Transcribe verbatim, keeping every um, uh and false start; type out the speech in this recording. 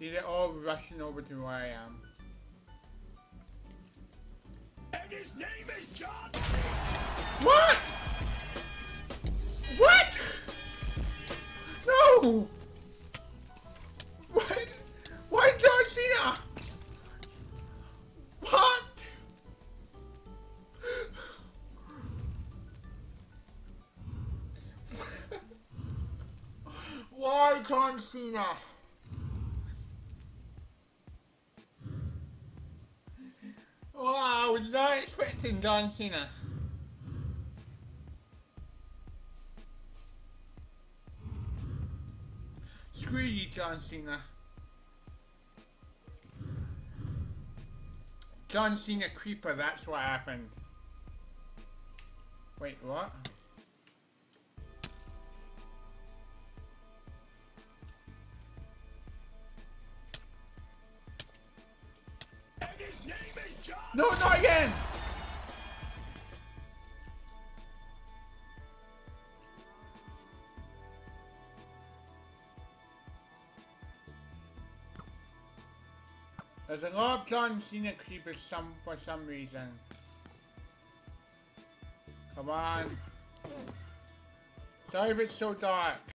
See, they're all rushing over to where I am. And his name is John. What? What? No! What? Why John Cena? What? Why John Cena? Wow, I was not expecting John Cena. Screw you, John Cena. John Cena Creeper, that's what happened. Wait, what? And his name is John. No, not again! There's a lot of John Cena creepers some for some reason. Come on. Sorry if it's so dark.